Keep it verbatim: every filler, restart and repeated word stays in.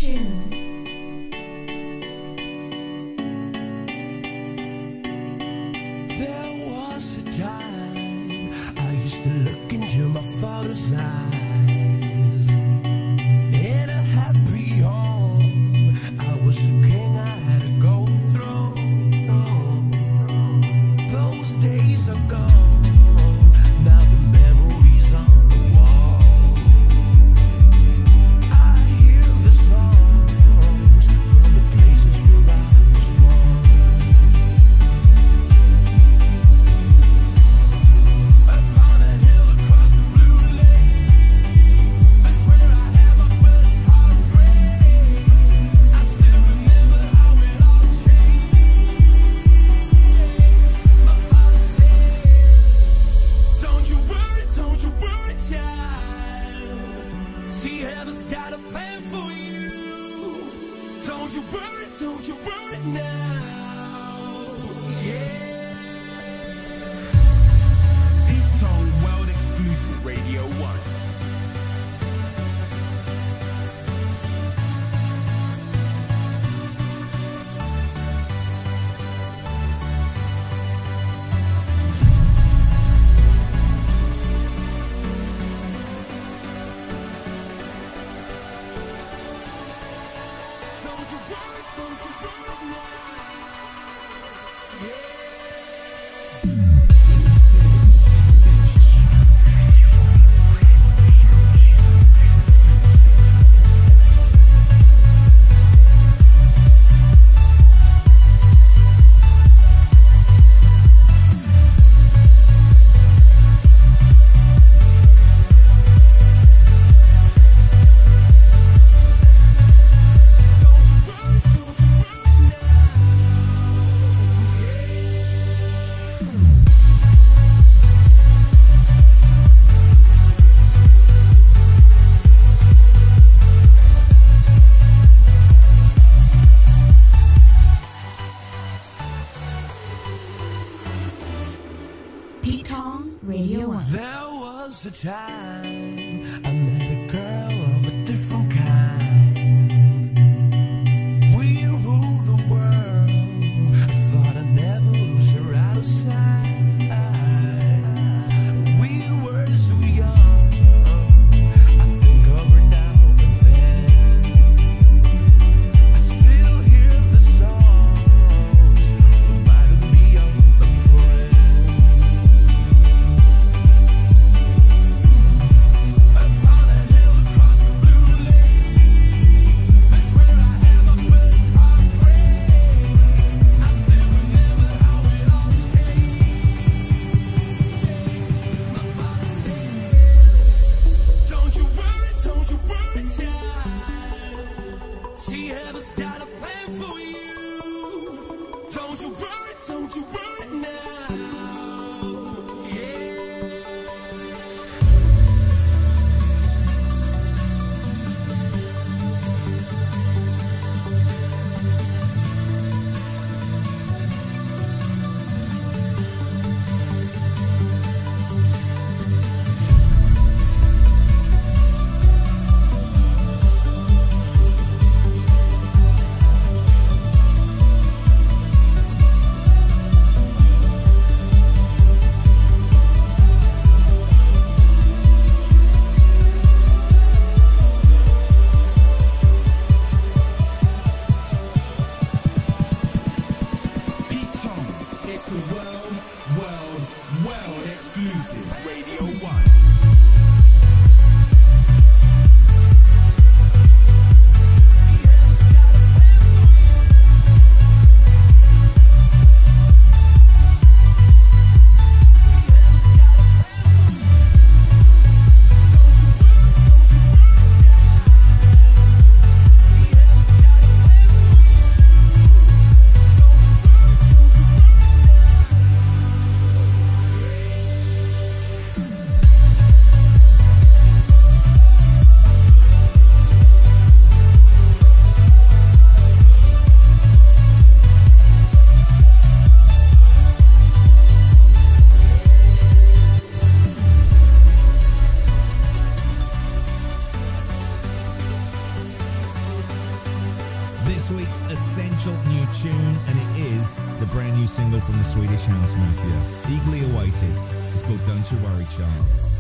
tune. There was a time I used to look into my father's eyes. In a happy home, I was a king, I had a golden throne. Those days are gone, now the memories on the wall. I hear the songs from the places where I was born. Upon a hill across the blue lake, that's where I had my first heartbreak. I still remember how it all changed. My father said, don't you worry, don't you worry, child. See, heaven's got a plan for you. Don't you worry, don't you worry now. Yeah. Tone World Exclusive Radio one. Don't you worry, don't you worry now. Yeah. Pete Tong Radio one. There was a time I met a girl of a different kind. We ruled the world. I thought I'd never lose her out of sight. We were so young. I think of her now and then. I still hear the songs reminding me of a friend. this week's essential new tune, and it is the brand new single from the Swedish House Mafia. Eagerly awaited. It's called Don't You Worry, Child.